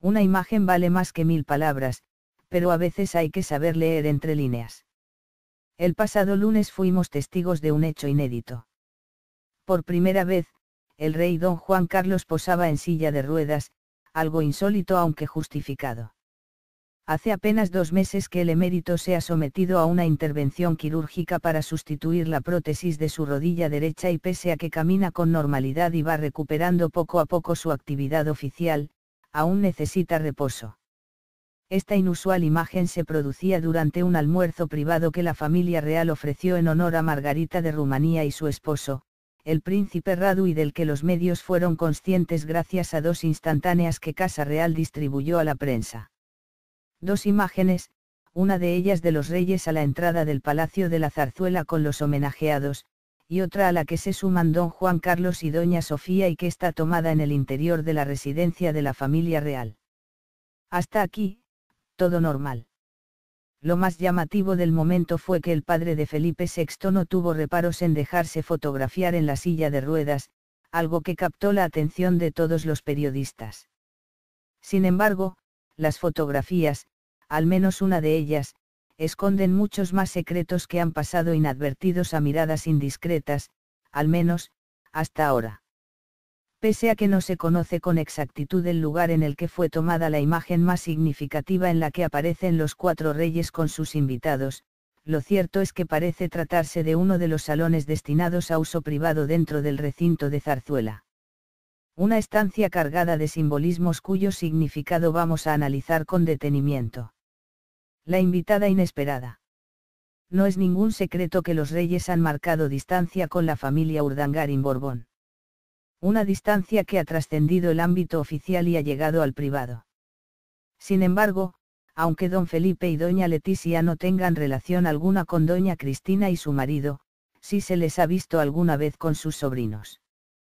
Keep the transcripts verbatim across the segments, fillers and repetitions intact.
Una imagen vale más que mil palabras, pero a veces hay que saber leer entre líneas. El pasado lunes fuimos testigos de un hecho inédito. Por primera vez, el rey don Juan Carlos posaba en silla de ruedas, algo insólito aunque justificado. Hace apenas dos meses que el emérito se ha sometido a una intervención quirúrgica para sustituir la prótesis de su rodilla derecha y pese a que camina con normalidad y va recuperando poco a poco su actividad oficial, aún necesita reposo. Esta inusual imagen se producía durante un almuerzo privado que la familia real ofreció en honor a Margarita de Rumanía y su esposo, el príncipe Radu, y del que los medios fueron conscientes gracias a dos instantáneas que Casa Real distribuyó a la prensa. Dos imágenes, una de ellas de los reyes a la entrada del Palacio de la Zarzuela con los homenajeados, y otra a la que se suman don Juan Carlos y doña Sofía y que está tomada en el interior de la residencia de la familia real. Hasta aquí, todo normal. Lo más llamativo del momento fue que el padre de Felipe sexto no tuvo reparos en dejarse fotografiar en la silla de ruedas, algo que captó la atención de todos los periodistas. Sin embargo, las fotografías, al menos una de ellas, esconden muchos más secretos que han pasado inadvertidos a miradas indiscretas, al menos, hasta ahora. Pese a que no se conoce con exactitud el lugar en el que fue tomada la imagen más significativa en la que aparecen los cuatro reyes con sus invitados, lo cierto es que parece tratarse de uno de los salones destinados a uso privado dentro del recinto de Zarzuela. Una estancia cargada de simbolismos cuyo significado vamos a analizar con detenimiento. La invitada inesperada. No es ningún secreto que los reyes han marcado distancia con la familia Urdangarín-Borbón. Una distancia que ha trascendido el ámbito oficial y ha llegado al privado. Sin embargo, aunque don Felipe y doña Leticia no tengan relación alguna con doña Cristina y su marido, sí se les ha visto alguna vez con sus sobrinos.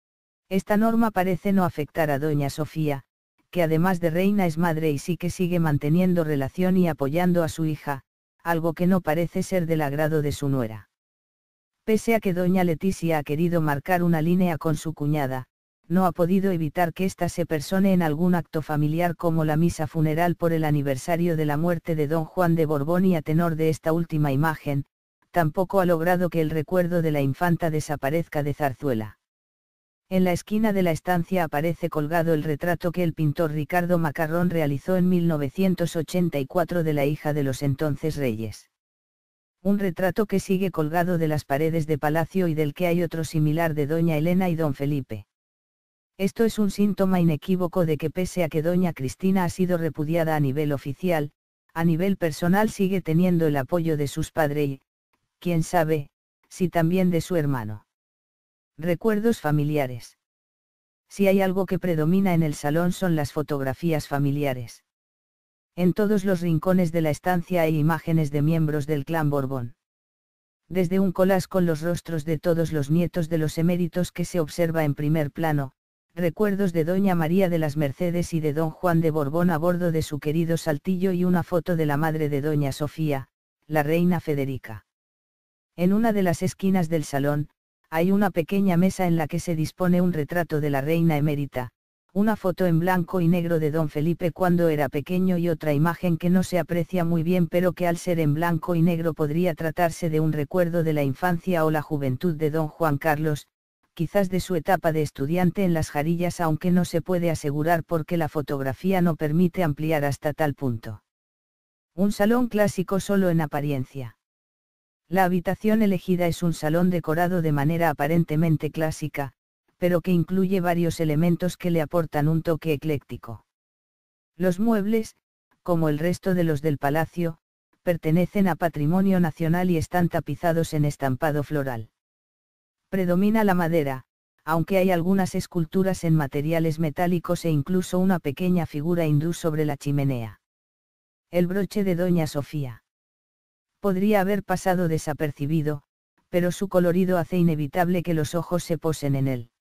Esta norma parece no afectar a doña Sofía, que además de reina es madre y sí que sigue manteniendo relación y apoyando a su hija, algo que no parece ser del agrado de su nuera. Pese a que doña Leticia ha querido marcar una línea con su cuñada, no ha podido evitar que ésta se persone en algún acto familiar como la misa funeral por el aniversario de la muerte de don Juan de Borbón, y a tenor de esta última imagen, tampoco ha logrado que el recuerdo de la infanta desaparezca de Zarzuela. En la esquina de la estancia aparece colgado el retrato que el pintor Ricardo Macarrón realizó en mil novecientos ochenta y cuatro de la hija de los entonces reyes. Un retrato que sigue colgado de las paredes de palacio y del que hay otro similar de doña Elena y don Felipe. Esto es un síntoma inequívoco de que pese a que doña Cristina ha sido repudiada a nivel oficial, a nivel personal sigue teniendo el apoyo de sus padres y, quién sabe, si también de su hermano. Recuerdos familiares. Si hay algo que predomina en el salón son las fotografías familiares. En todos los rincones de la estancia hay imágenes de miembros del clan Borbón. Desde un collage con los rostros de todos los nietos de los eméritos que se observa en primer plano, recuerdos de doña María de las Mercedes y de don Juan de Borbón a bordo de su querido Saltillo y una foto de la madre de doña Sofía, la reina Federica. En una de las esquinas del salón, hay una pequeña mesa en la que se dispone un retrato de la reina emérita, una foto en blanco y negro de don Felipe cuando era pequeño y otra imagen que no se aprecia muy bien pero que al ser en blanco y negro podría tratarse de un recuerdo de la infancia o la juventud de don Juan Carlos, quizás de su etapa de estudiante en las Jarillas, aunque no se puede asegurar porque la fotografía no permite ampliar hasta tal punto. Un salón clásico solo en apariencia. La habitación elegida es un salón decorado de manera aparentemente clásica, pero que incluye varios elementos que le aportan un toque ecléctico. Los muebles, como el resto de los del palacio, pertenecen a patrimonio nacional y están tapizados en estampado floral. Predomina la madera, aunque hay algunas esculturas en materiales metálicos e incluso una pequeña figura hindú sobre la chimenea. El broche de doña Sofía. Podría haber pasado desapercibido, pero su colorido hace inevitable que los ojos se posen en él.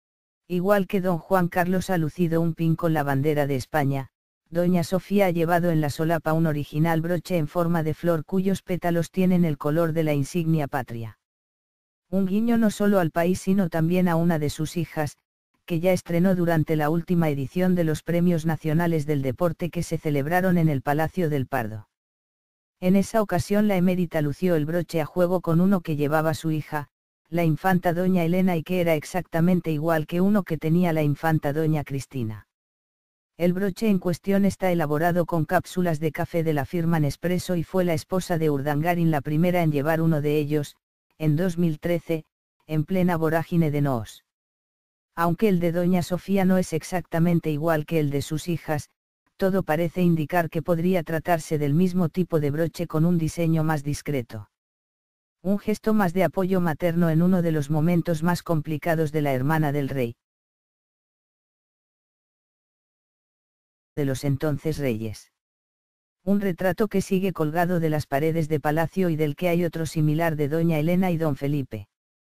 Igual que don Juan Carlos ha lucido un pin con la bandera de España, doña Sofía ha llevado en la solapa un original broche en forma de flor cuyos pétalos tienen el color de la insignia patria. Un guiño no solo al país sino también a una de sus hijas, que ya estrenó durante la última edición de los Premios Nacionales del Deporte que se celebraron en el Palacio del Pardo. En esa ocasión la emérita lució el broche a juego con uno que llevaba su hija, la infanta doña Elena, y que era exactamente igual que uno que tenía la infanta doña Cristina. El broche en cuestión está elaborado con cápsulas de café de la firma Nespresso y fue la esposa de Urdangarín la primera en llevar uno de ellos, en dos mil trece, en plena vorágine de Noos. Aunque el de doña Sofía no es exactamente igual que el de sus hijas, todo parece indicar que podría tratarse del mismo tipo de broche con un diseño más discreto. Un gesto más de apoyo materno en uno de los momentos más complicados de la hermana del rey. De los entonces reyes. Un retrato que sigue colgado de las paredes de palacio y del que hay otro similar de doña Elena y don Felipe.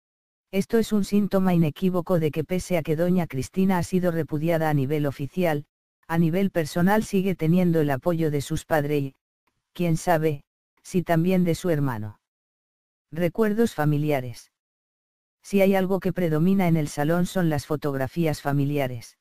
Esto es un síntoma inequívoco de que pese a que doña Cristina ha sido repudiada a nivel oficial, a nivel personal sigue teniendo el apoyo de sus padres y, quién sabe, si también de su hermano. Recuerdos familiares. Si hay algo que predomina en el salón son las fotografías familiares.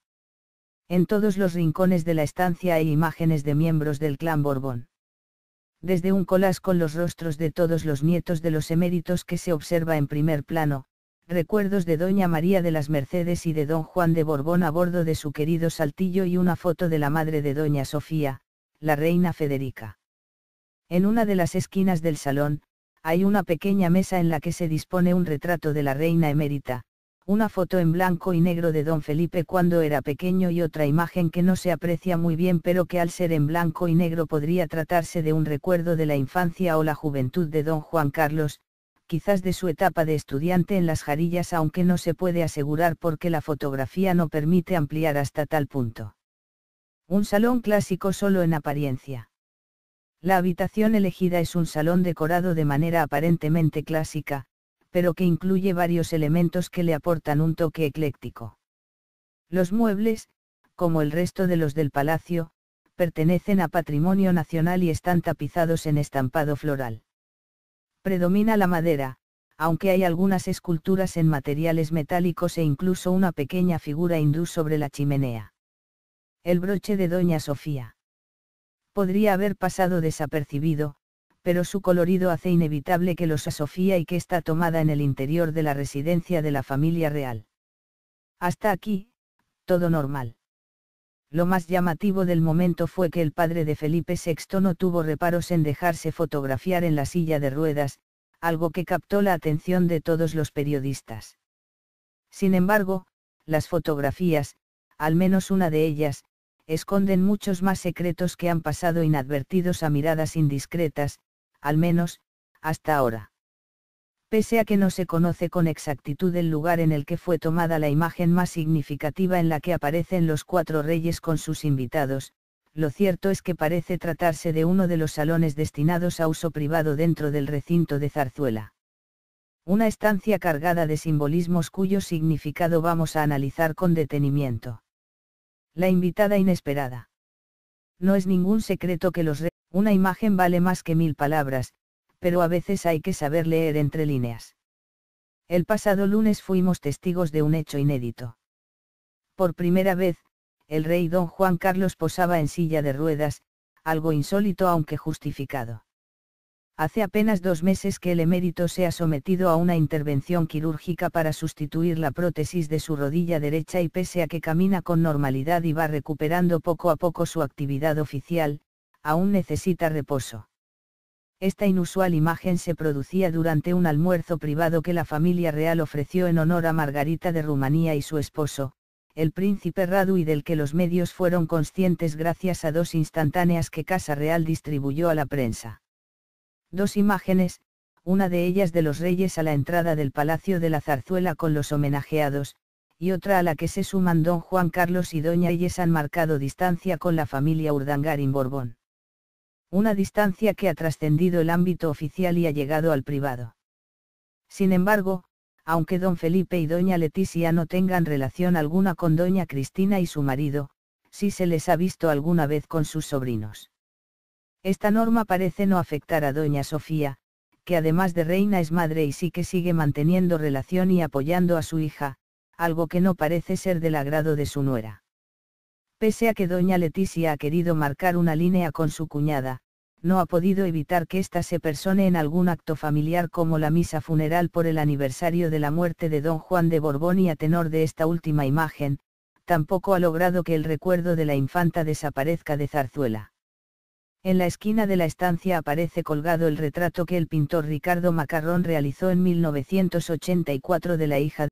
En todos los rincones de la estancia hay imágenes de miembros del clan Borbón. Desde un collage con los rostros de todos los nietos de los eméritos que se observa en primer plano, recuerdos de doña María de las Mercedes y de don Juan de Borbón a bordo de su querido Saltillo y una foto de la madre de doña Sofía, la reina Federica. En una de las esquinas del salón, hay una pequeña mesa en la que se dispone un retrato de la reina emérita, una foto en blanco y negro de don Felipe cuando era pequeño y otra imagen que no se aprecia muy bien pero que al ser en blanco y negro podría tratarse de un recuerdo de la infancia o la juventud de don Juan Carlos, quizás de su etapa de estudiante en las Jarillas, aunque no se puede asegurar porque la fotografía no permite ampliar hasta tal punto. Un salón clásico solo en apariencia. La habitación elegida es un salón decorado de manera aparentemente clásica, pero que incluye varios elementos que le aportan un toque ecléctico. Los muebles, como el resto de los del palacio, pertenecen a patrimonio nacional y están tapizados en estampado floral. Predomina la madera, aunque hay algunas esculturas en materiales metálicos e incluso una pequeña figura hindú sobre la chimenea. El broche de doña Sofía. Podría haber pasado desapercibido, pero su colorido hace inevitable que los a Sofía y que está tomada en el interior de la residencia de la familia real. Hasta aquí, todo normal. Lo más llamativo del momento fue que el padre de Felipe sexto no tuvo reparos en dejarse fotografiar en la silla de ruedas, algo que captó la atención de todos los periodistas. Sin embargo, las fotografías, al menos una de ellas, esconden muchos más secretos que han pasado inadvertidos a miradas indiscretas, al menos, hasta ahora. Pese a que no se conoce con exactitud el lugar en el que fue tomada la imagen más significativa en la que aparecen los cuatro reyes con sus invitados, lo cierto es que parece tratarse de uno de los salones destinados a uso privado dentro del recinto de Zarzuela. Una estancia cargada de simbolismos cuyo significado vamos a analizar con detenimiento. La invitada inesperada. No es ningún secreto que los reyes, una imagen vale más que mil palabras, pero a veces hay que saber leer entre líneas. El pasado lunes fuimos testigos de un hecho inédito. Por primera vez, el rey don Juan Carlos posaba en silla de ruedas, algo insólito aunque justificado. Hace apenas dos meses que el emérito se ha sometido a una intervención quirúrgica para sustituir la prótesis de su rodilla derecha y pese a que camina con normalidad y va recuperando poco a poco su actividad oficial, aún necesita reposo. Esta inusual imagen se producía durante un almuerzo privado que la familia real ofreció en honor a Margarita de Rumanía y su esposo, el príncipe Radu, y del que los medios fueron conscientes gracias a dos instantáneas que Casa Real distribuyó a la prensa. Dos imágenes, una de ellas de los reyes a la entrada del Palacio de la Zarzuela con los homenajeados, y otra a la que se suman don Juan Carlos y doña Ellas, han marcado distancia con la familia Urdangarín Borbón. Una distancia que ha trascendido el ámbito oficial y ha llegado al privado. Sin embargo, aunque don Felipe y doña Leticia no tengan relación alguna con doña Cristina y su marido, sí se les ha visto alguna vez con sus sobrinos. Esta norma parece no afectar a doña Sofía, que además de reina es madre y sí que sigue manteniendo relación y apoyando a su hija, algo que no parece ser del agrado de su nuera. Pese a que doña Leticia ha querido marcar una línea con su cuñada, no ha podido evitar que ésta se persone en algún acto familiar como la misa funeral por el aniversario de la muerte de don Juan de Borbón, y a tenor de esta última imagen, tampoco ha logrado que el recuerdo de la infanta desaparezca de Zarzuela. En la esquina de la estancia aparece colgado el retrato que el pintor Ricardo Macarrón realizó en mil novecientos ochenta y cuatro de la hija